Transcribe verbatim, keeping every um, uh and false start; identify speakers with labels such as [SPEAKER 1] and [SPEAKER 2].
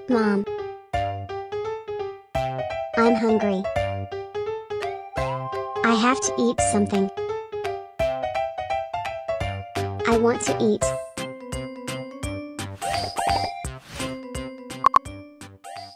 [SPEAKER 1] Mom, I'm hungry. I have to eat something. I want to eat.